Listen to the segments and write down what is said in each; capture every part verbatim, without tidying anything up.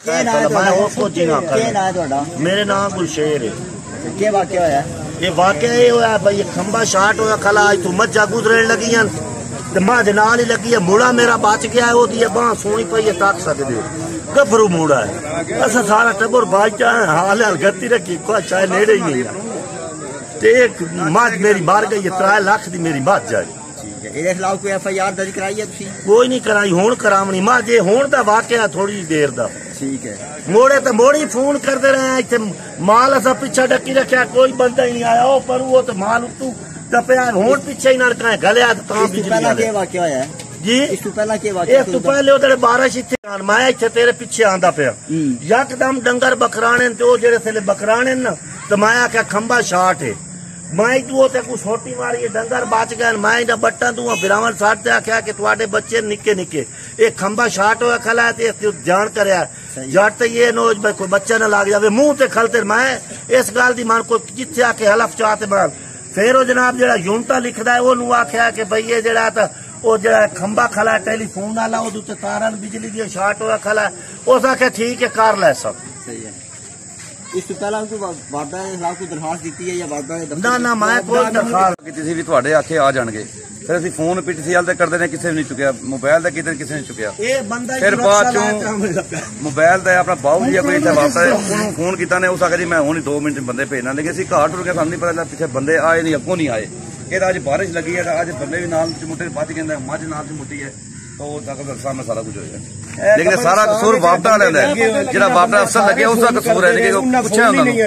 मेरे नाम गुलशेर है। क्या वाकया होया? ये वाकया ये होया भाई, खंबा शार्ट होया खला तू मज्जा गुजरन लगी मां दे नाल ही लगी है। मुड़ा मेरा बच गया है, ओदी बांह सोनी पई है, तक सकदे हो गभरू मुड़ा है। असा सारा टब्बर बाजा हाल हाल गति रखी को चाहे नेड़े ही नहीं ते एक मज मेरी मार गई है। त्रै लाख दी मेरी मज जाए। ਇਹਦੇ ਖਿਲਾਫ ਕੋਈ ਐਫ ਆਈ ਆਰ ਦਰਜ ਕਰਾਈ ਹੈ ਤੁਸੀਂ? कोई नहीं कराई, हुण करावनी मां जे हुण दा वाकया थोड़ी देर दा। ठीक है। मोड़े तो मोड़ी फोन करते रहे इतने माल असा पिछा डकी रखा, कोई बंदा ही नहीं आया। ओ पर वो तो माल उतू दपया हुण पिछे ही ना गलिया तो पहला क्या वाकया होया है जी? इस तो पहला क्या वाकया? इस तो पहले उधर बारिश इत्थे मैं इत्थे तेरे पिछे आंदा पिया, यकदम डंगर बकराने ते ओ जेड़े थले बकराने ना तो मैं आख्या खंबा शार्ट है। मैं तू ते कुछ सोटी मारी डंगर बच गए। मैं इन्हें बट्टा तू बिरावन साठ ते आख्या कि तुहाडे बच्चे निके निके एक खंबा शार्ट होया खला ते जान करया जट ये नोज भाई कोई बच्चा ना लग जावे मुंह ते खलते। मैं इस गल दी मान कोई जिथे आके हलफ चाहते बार फिर वो जनाब जेड़ा यूनटा लिखदा है ओनू आख्या कि भाई ये जेड़ा तो वो जेड़ा खंबा खला टेलीफोन वाला ओदे उत्ते तारां बिजली दी शार्ट होया खला उस आख्या ठीक है कर ले सब सही है। इस तो पहला उनको वादा के खिलाफ कोई दरखास्त दी है या वादा के ना ना मैं कोई दरखास्त की भी थोड़े आखे आ जाएंगे। फिर असं फोन पीटीसीएल ते करते ने, किसी ने नहीं चुकया मोबाइल का, किसी किसी ने चुकया। फिर बाद चो मोबाइल का अपना बाहू जी कोई इतना वापस उन्होंने फोन किया ने उस आखिर मैं हूँ दो मिनट बंदे भेजना, लेकिन असं घर टुर गए सानू नहीं पता पिछले बंदे आए नहीं अगों नहीं आए। कि अज बारिश लगी है अज बंदे भी नाल चमुटे बच गए, मझ नाल चमुटी है तो सामने सारा कुछ होगा। लेकिन सारा कसूर वापडा वाले जो वापडा अफसर लगे उसका कसूर है। पूछा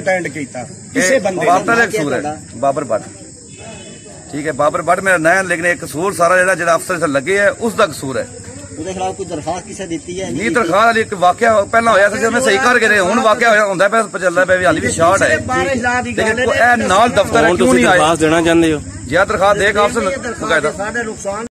वापडा का कसूर है बाबर भट्ट, ठीक है बाबर भट्ट मेरा नया, लेकिन एक कसूर सारा जो अफसर लगे है उसका कसूर है। खिलाफ कोई दरखास्त किसे दी है? नहीं दरखास्त एक वाकया पहला होया था मैं सही कर गए हूं वाकया होंदा पे चलदा पे हाली भी शार्ट है, लेकिन नाल दफ्तर क्यों नहीं आया? दरखास्त देना चाहते हो? जी दरखास्त देगा अफसर